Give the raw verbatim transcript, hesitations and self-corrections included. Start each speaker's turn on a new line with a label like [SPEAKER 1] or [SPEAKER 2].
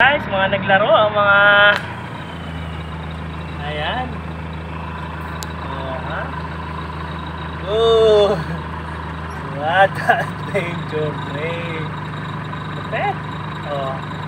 [SPEAKER 1] Guys, mga naglaro ang mga ayan. Uh, oh, what a adventure play. Kapit. Oh.